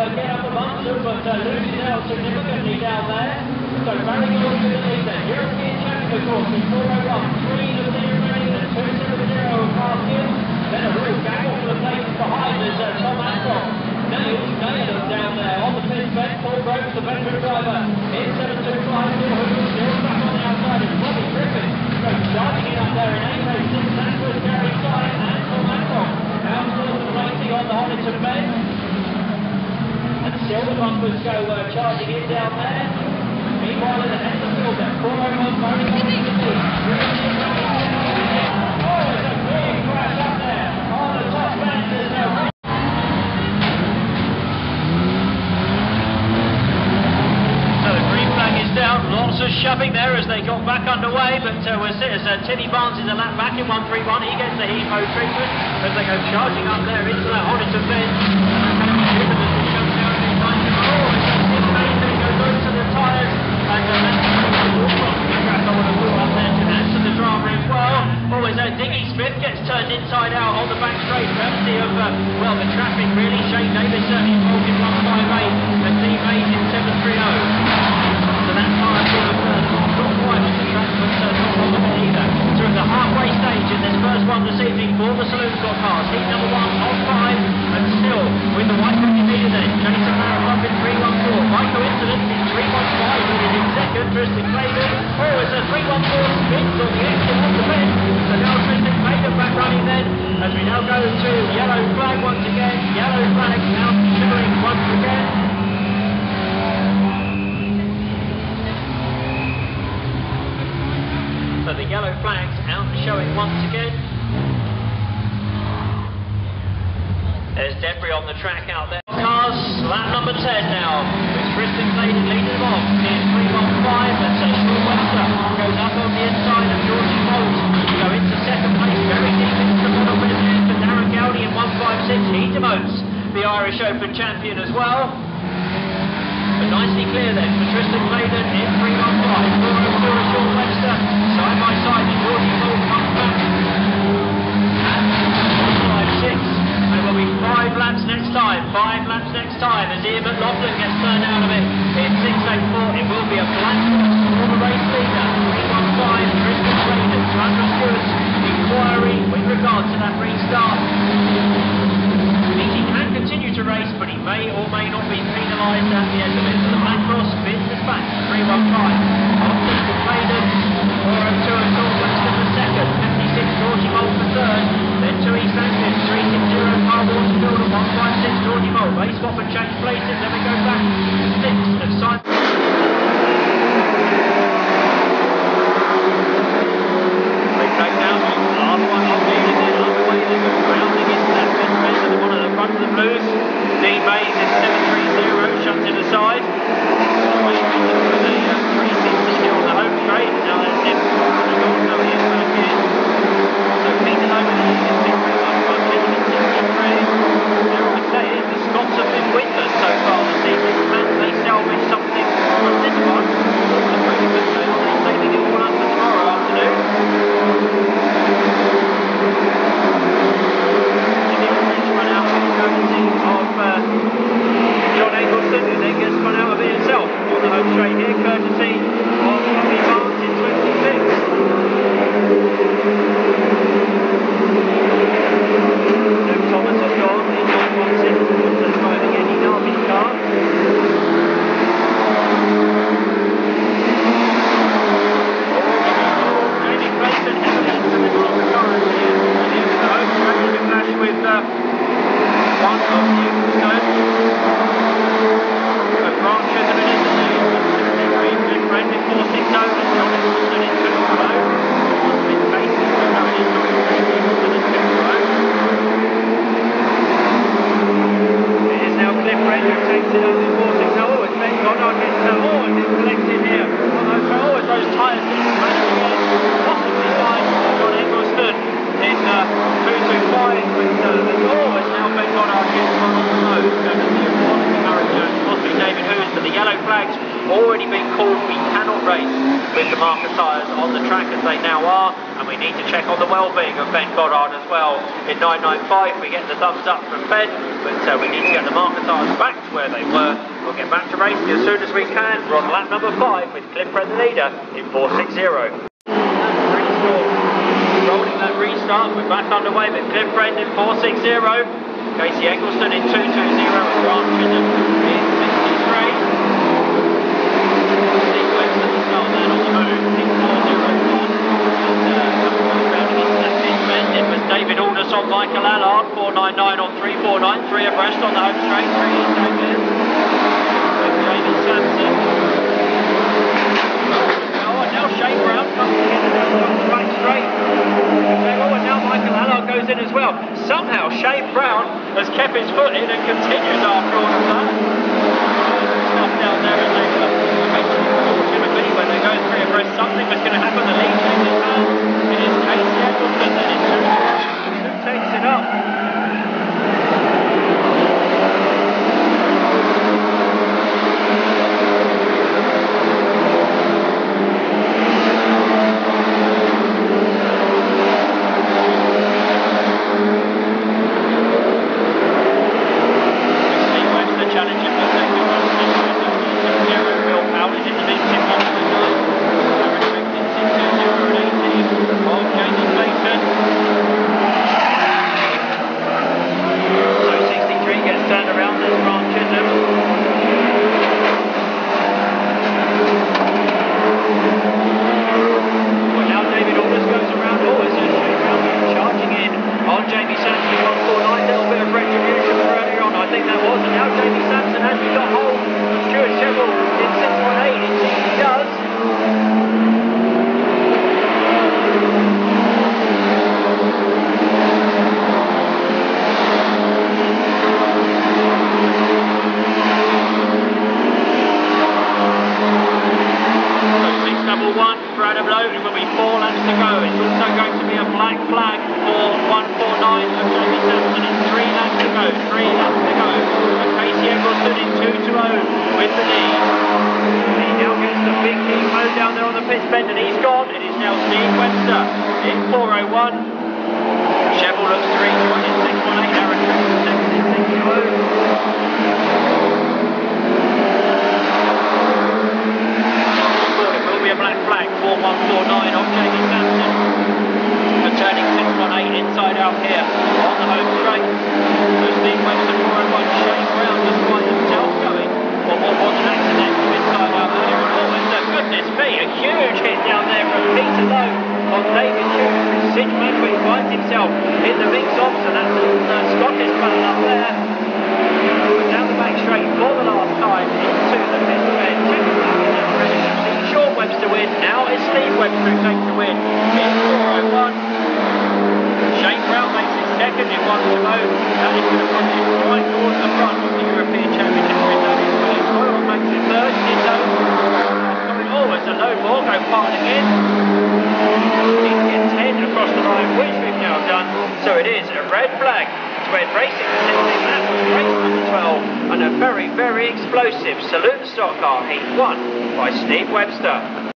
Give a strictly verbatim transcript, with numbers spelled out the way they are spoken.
get up amongst them, but uh, losing out significantly down there. So very good to the lead then. European champion, of course, in four oh one, three to the remaining, and two seven zero past him. Then a real gaggle for the places behind as uh, Tom Hancock nails nailed down there on the fifth bench. Paul Groves, the veteran driver, in seven two five, still back on the outside, and Robbie Griffin goes diving in up there in eight oh six. That's with Gary Stein and Tom Hancock. Out towards the racing on the Honiton bench. And still the bumpers go uh, charging in down there. Meanwhile, in the head of the field there, four oh one very much in the lead. Oh, it's a big crash up there on the top bench. There's no so the green flag is down. Lots of shoving there as they got back underway, but uh, we're as uh, Timmy Barnes is a lap back in one three one. He gets the heat mode treatment as they go charging up there into that Honiton bench. Diggy Smith gets turned inside out on the back straight, courtesy of, uh, well, the traffic really. Shane Davis certainly involved in one five eight and Team Hayes in seven three oh. So that car sort of uh, not quite on the track, but uh, not on the ball either. So at the halfway stage in this first one this evening for the Saloon Car cars, heat number one on five, and still with the white rookie leader then, Jason Marabump in three one four. By coincidence in three one five, leading in second, Tristan Clayton. Oh, it's a three one four spins on the exit of the bench. So now Tristan Clayton back running then, as we now go to yellow flag once again. Yellow flag now showing once again. So the yellow flags out showing once again. There's debris on the track out there. Cars, lap number ten now, with Tristan Clayton leading them off in three one five, and so Sean Webster goes up on the inside of Georgie Bolt to go into second place, very deep into the bottom business for Darren Gowdy in one five six. He demotes the Irish Open champion as well. But nicely clear then for Tristan Clayton in three one five. four oh four is Sean Webster, side by side, and Georgie Bolt comes back at one five six. Will be five laps next time, five laps next time as Ian McLaughlin gets turned out of it in six eight four. It will be a blank for the race leader. three one five, Tristan Clayton, Sandra Stewart's inquiry with regards to that restart. He can continue to race, but he may or may not be penalised at the end of it. So the Black Cross business back, three one five. On Tristan Clayton, four oh two and Sean Webster for second, fifty-six Georgie Mould for third, then to East Anglia, three six zero Carl Waterfield and one five six Georgie Mould. They swap and change places, then we go back to six of Simon. They take now, last one on the and then underway, they go rounding into that fifth race, and one at the front of the Blues. Dean Bays in seven three zero, shuts it aside. Away with a uh, three sixty here on the home straight. Now that's him. And the goal now is back in. So Peter over there is six three one one, Benjamin sixty-three. Dare I say it, the Scots have been winless so far this evening. Can they salvage something from this one? I suppose you could say, are they saving it all up for tomorrow afternoon? Run out with the courtesy of uh, John Eggleston, who then gets run out of it himself on the home straight here, courtesy of Tommy Barnes in twenty-six. Luke Thomas has gone in nine one six, also driving Eddie Darby's car. Jamie Clayton heavily into the middle of the car here, and here is the home straight in a clash with uh, one of Newtonstone. But Grant should have been in the lead. Very good friend in four six oh, and John Nicholson in two oh. Must have been Casey, so no, it is not Nicholson in two oh. It is now Cliff Red who takes it over in four six oh. Oh, it's Ben Goddard gets uh, oh, and it's collected here. Oh, it's those tyres managing again. Possibly fine. John Eggleston in uh, two two five with uh, the oh, it's now Ben Goddard gets one on the nose. Going to be a quality character, possibly David Hughes, but the yellow flag's already been called. We cannot race with the marker tyres on the track as they now are, and we need to check on the well-being of Ben Goddard as well. In nine nine five we get the thumbs up from Ben, but uh, we need to get the marker tires back to where they were. We'll get back to racing as soon as we can. We're on lap number five with Cliff Red the leader in four six zero. Rolling that restart, we're back underway with Cliff Red in four six zero. Casey Eggleston in two two zero with Grant Chisholm in fifty-three. Steve Webster at the start then on the move in four zero one. And uh, rounding into that fifth bend, it was David Aldous on Michael Allard, four nine nine on three four nine, three abreast on the home straight, three in Douglas. With Jamie Sampson. Oh, and now Shane Brown comes together down the right straight. Oh, and now Michael Allard goes in as well. Somehow Shane Brown has kept his foot in and continues after all of that. Stuff down there as they eventually caught him, but when they go three abreast, something was going to happen. The lead changes hands. It is Casey Eggleston that is who takes it up. Very, very explosive. Salute the stock car, heat one by Steve Webster.